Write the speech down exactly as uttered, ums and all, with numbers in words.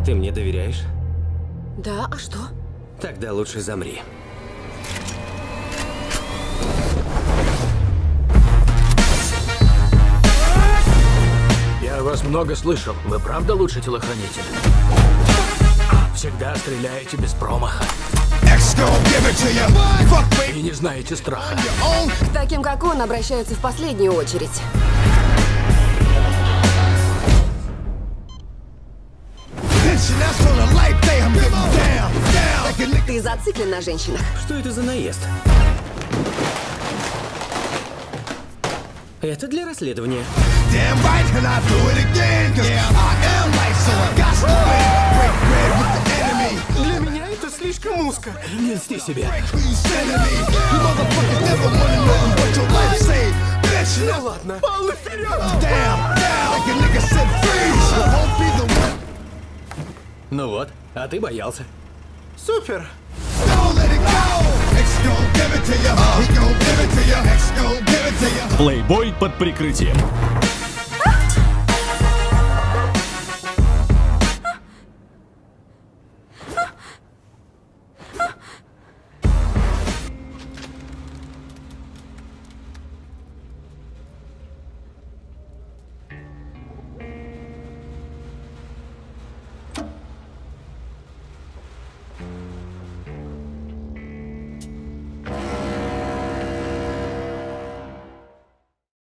Ты мне доверяешь? Да, а что? Тогда лучше замри. Я вас много слышал. Вы правда лучший телохранитель? Всегда стреляете без промаха. И не знаете страха. К таким, как он, обращаются в последнюю очередь. Ты зациклен на женщинах. Что это за наезд? Это для расследования. Для меня это слишком узко. Не льсти себе. Ну ладно. Пал вперед! Ну вот, а ты боялся. Супер! Плейбой под прикрытием.